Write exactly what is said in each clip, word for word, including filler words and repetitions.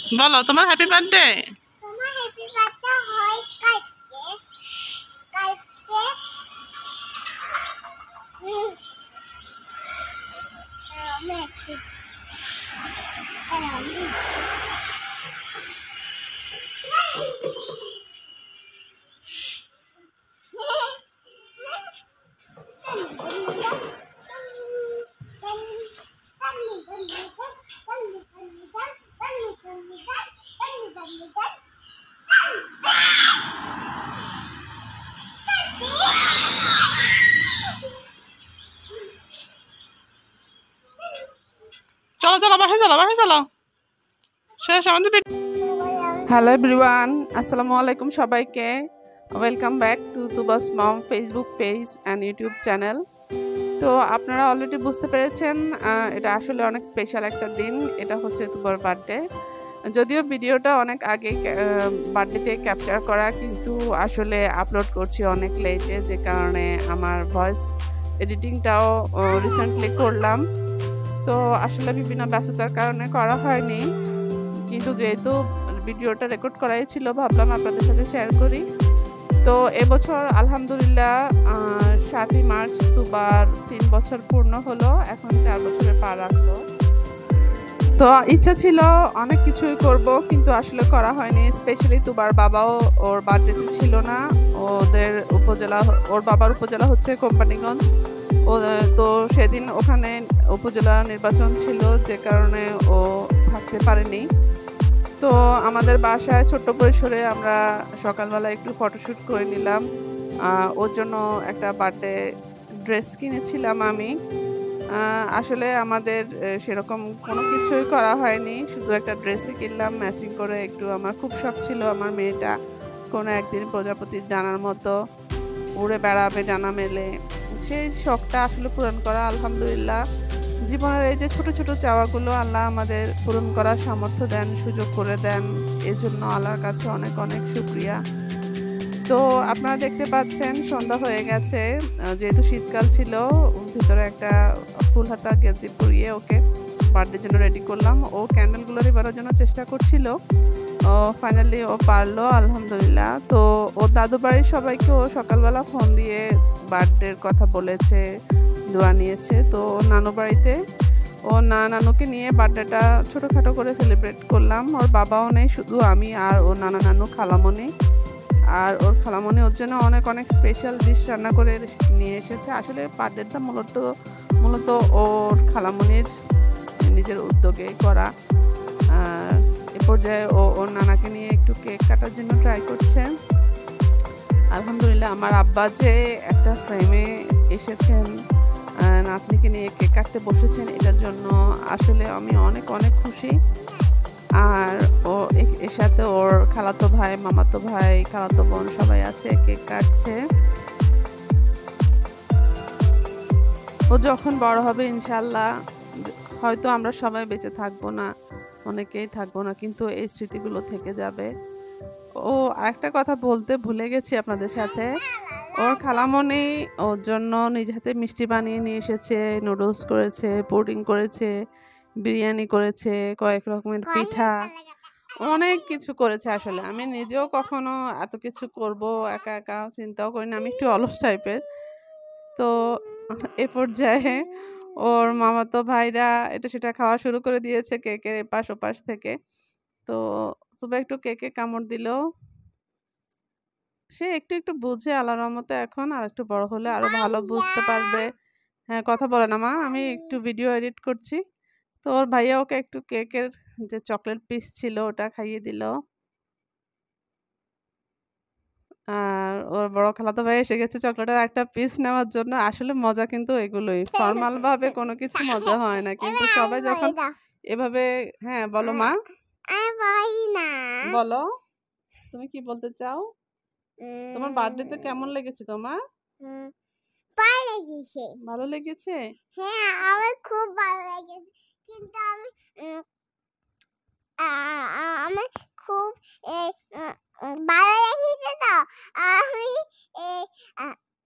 বলো তোমার happy birthday. তোমার হ্যাপি বার্থডে হয় কালকে কালকে হুম মেসি চলো চলো বাসায় চলো বাসায় চলো শেষ আমাদের। হ্যালো এভরিওয়ান, আসসালামু আলাইকুম সবাইকে। Welcome back to Tuba's mom Facebook page and YouTube channel. তো আপনারা অলরেডি বুঝতে পেরেছেন এটা আসলে অনেক স্পেশাল একটা দিন। এটা হচ্ছে তুবার বার্থডে। যদিও ভিডিওটা অনেক আগে বার্থডেতে ক্যাপচার করা, কিন্তু আসলে আপলোড করছি অনেক লেটে, যে কারণে আমার ভয়েস এডিটিংটাও রিসেন্টলি করলাম। তো আসলে বিভিন্ন ব্যস্ততার কারণে করা হয়নি, কিন্তু যেহেতু ভিডিওটা রেকর্ড করাই ছিল ভাবলাম আপনাদের সাথে শেয়ার করি। তো এবছর আলহামদুলিল্লাহ সাতই মার্চ তুবার তিন বছর পূর্ণ হলো, এখন চার বছরের পা রাখলো। তো ইচ্ছা ছিল অনেক কিছুই করব, কিন্তু আসলে করা হয়নি। স্পেশালি তুবার বাবাও ওর বার্থডেতে ছিল না। ওদের উপজেলা, ওর বাবার উপজেলা হচ্ছে কোম্পানিগঞ্জ। ও তো সেদিন ওখানে উপজেলা নির্বাচন ছিল, যে কারণে ও থাকতে পারেনি। তো আমাদের বাসায় ছোট্ট পরিসরে আমরা সকালবেলা একটু ফটোশ্যুট করে নিলাম। ওর জন্য একটা বার্থডে ড্রেস কিনেছিলাম আমি। আসলে আমাদের সেরকম কোনো কিছুই করা হয়নি, শুধু একটা ড্রেসই কিনলাম ম্যাচিং করে একটু। আমার খুব শখ ছিল আমার মেয়েটা কোনো একদিন প্রজাপতির ডানার মতো উড়ে বেড়াবে ডানা মেলে, সেই শখটা আসলে পূরণ করা। আলহামদুলিল্লাহ জীবনের এই যে ছোট ছোট চাওয়াগুলো আল্লাহ আমাদের পূরণ করার সামর্থ্য দেন, সুযোগ করে দেন, এই জন্য আল্লাহর কাছে অনেক অনেক শুকরিয়া। তো আপনারা দেখতে পাচ্ছেন সন্ধ্যা হয়ে গেছে, যেহেতু শীতকাল ছিল ভিতরে একটা ফুল হাতা গেঞ্জি পরিয়ে ওকে বার্থডের জন্য রেডি করলাম। ও ক্যান্ডেলগুলো নিবানোর জন্য চেষ্টা করছিল, ও ফাইনালি ও পারলো আলহামদুলিল্লাহ। তো ও দাদু বাড়ির সবাইকে ও সকালবেলা ফোন দিয়ে বার্থডের কথা বলেছে, দোয়া নিয়েছে। তো নানু বাড়িতে ও না নানুকে নিয়ে বার্থডেটা ছোটোখাটো করে সেলিব্রেট করলাম। ওর বাবাও নেই, শুধু আমি আর ও নানা নানু খালামণি। আর ওর খালামণি ওর জন্য অনেক অনেক স্পেশাল ডিশ রান্না করে নিয়ে এসেছে। আসলে বার্থডেটা মূলত মূলত ওর খালামণির নিজের উদ্যোগে করা। এ পর্যায়ে ও ওর নানাকে নিয়ে একটু কেক কাটার জন্য ট্রাই করছে। আলহামদুলিল্লাহ আমার আব্বা যে একটা ফ্রেমে এসেছেন, নাতনিকে নিয়ে কেক কাটতে বসেছেন, এটার জন্য আসলে আমি অনেক অনেক খুশি। আর ও এর সাথে ওর খালাতো ভাই, মামাতো ভাই, খালাতো বোন সবাই আছে, কেক কাটছে। ও যখন বড় হবে ইনশাল্লাহ হয়তো আমরা সবাই বেঁচে থাকবো না, অনেকেই থাকবো না, কিন্তু এই স্মৃতিগুলো থেকে যাবে। ও আরেকটা কথা বলতে ভুলে গেছি আপনাদের সাথে, ওর খালামণি ওর জন্য নিজ হাতে মিষ্টি বানিয়ে নিয়ে এসেছে, নুডলস করেছে, পুডিং করেছে, বিরিয়ানি করেছে, কয়েক রকমের পিঠা, অনেক কিছু করেছে। আসলে আমি নিজেও কখনো এত কিছু করব একা একা চিন্তাও করি না, আমি একটু অলস টাইপের। তো এ পর্যায়ে ওর মামাতো ভাইরা এটা সেটা খাওয়া শুরু করে দিয়েছে কেকের এপাশ ওপাশ থেকে। তো তুবা একটু কেকে কামড় দিল, সে একটু একটু বুঝে আল্লাহর রহমতে এখন, আর একটু বড় হলে আরো ভালো বুঝতে পারবে। হ্যাঁ কথা বলে না মা, আমি একটু ভিডিও এডিট করছি। তো ওর ভাইয়া ওকে একটু কেকের যে চকলেট পিস ছিল ওটা খাইয়ে দিল। আর ওর বড় খালাতো ভাই এসে গেছে চকলেটের একটা পিস নেওয়ার জন্য। আসলে মজা কিন্তু এগুলোই, ফর্মাল ভাবে কোনো কিছু মজা হয় না, কিন্তু সবাই যখন এভাবে। হ্যাঁ বলো মা, বলো তুমি কি বলতে চাও? তোমার বার্থডেতে কেমন লেগেছে তোমার? ভালো লেগেছে। ভালো লেগেছে? হ্যাঁ আমার খুব ভালো লেগেছে, কিন্তু আমি আমি খুব ভালো লেগেছে। তো আমি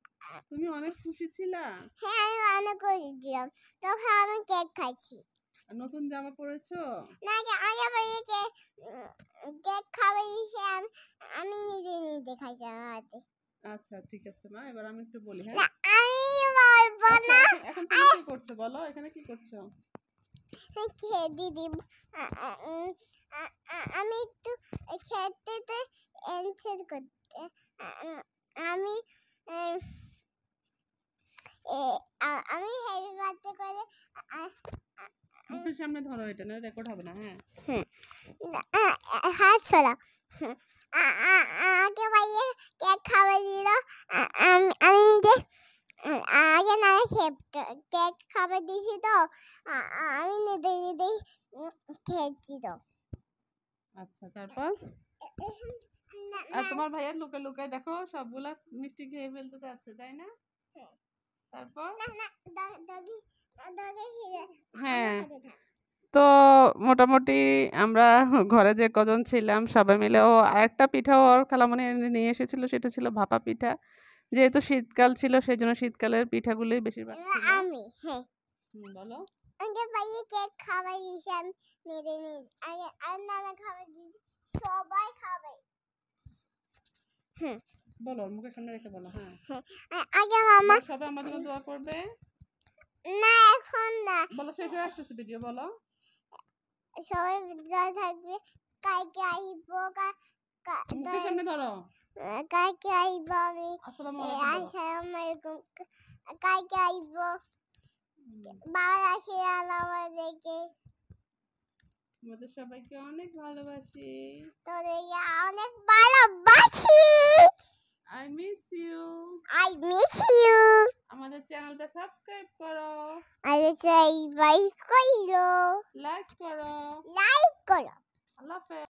তুমি অনেক খুশি ছিলা? হ্যাঁ আমি অনেক খুশি ছিলাম, তখন আমি কেক খাইছি। নতুন জামা পরেছো? না আগে বাড়িতে কেক খাওয়াই দিয়েছে আমি নিজে নিজে খাইছি আমার হাতে। আচ্ছা ঠিক আছে মা, এবার আমি একটু বলি। হ্যাঁ না আমি বলবো না। এখন তুমি কি করছো বলো, এখানে কি করছো? খেয়ে দিদি আমি একটু খেতে অ্যানসার করতে আমি আমি হ্যাপি বার্থডে করে মুখের সামনে ধরো, এটা না রেকর্ড হবে না। হ্যাঁ হাত ছড়া আগে ভাইয়ে কেক খাওয়াই দিল আমি নিজে আগে না কেক খাবার দিয়েছি তো আমি নিজে নিজেই খেয়েছি তো। আচ্ছা তারপর আর তোমার ভাইয়া লুকে লুকে দেখো সবগুলা মিষ্টি খেয়ে ফেলতে চাচ্ছে, তাই না? তারপর হ্যাঁ তো মোটামুটি আমরা ঘরে যে কজন ছিলাম সবাই মিলে, ও আরেকটা পিঠাও ওর খালামণি নিয়ে এসেছিল, সেটা ছিল ভাপা পিঠা। যেহেতু শীতকাল ছিল সেই জন্য শীতকালের পিঠাগুলোই বেশিরভাগ ছিল। আমি হ্যাঁ বলো আগে ভাইয়ে কেক খাবার দিয়েছি আমি নিজে নিজে আগে আর নানা খাবার দিয়েছি সবাই খাবে। হ্যাঁ বলো মুখের সামনে রেখে বলো। হ্যাঁ আগে মামা সবাই আমাদের জন্য দোয়া করবে। না এখন না বলো শেষ হয়ে আসতেছে ভিডিও, বলো সবাই দোয়া থাকবে। কালকে আইবো মুখের সামনে ধরো। কালকে আইবো আমি আসসালামু আলাইকুম। কালকে আইবো বাবা রাখি আমাদেরকে। তোমাদের সবাইকে অনেক ভালোবাসি। তোদেরকে অনেক ভালোবাসি। I miss you. I miss you. আমাদের চ্যানেলটা সাবস্ক্রাইব করো। আমাদের চ্যানেল লাইক করো। লাইক করো। লাইক করো। আল্লাহ হাফেজ।